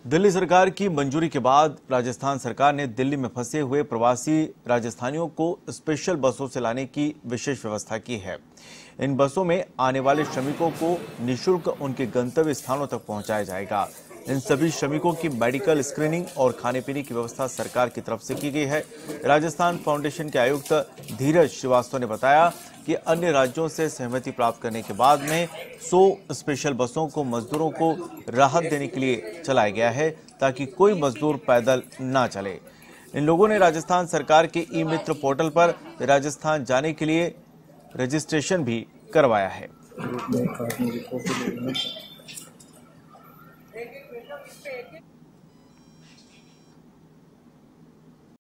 दिल्ली सरकार की मंजूरी के बाद राजस्थान सरकार ने दिल्ली में फंसे हुए प्रवासी राजस्थानियों को स्पेशल बसों से लाने की विशेष व्यवस्था की है। इन बसों में आने वाले श्रमिकों को निःशुल्क उनके गंतव्य स्थानों तक पहुंचाया जाएगा। इन सभी श्रमिकों की मेडिकल स्क्रीनिंग और खाने पीने की व्यवस्था सरकार की तरफ से की गई है। राजस्थान फाउंडेशन के आयुक्त धीरज श्रीवास्तव ने बताया कि अन्य राज्यों से सहमति प्राप्त करने के बाद में 100 स्पेशल बसों को मजदूरों को राहत देने के लिए चलाया गया है, ताकि कोई मजदूर पैदल ना चले। इन लोगों ने राजस्थान सरकार के ई मित्र पोर्टल पर राजस्थान जाने के लिए रजिस्ट्रेशन भी करवाया है।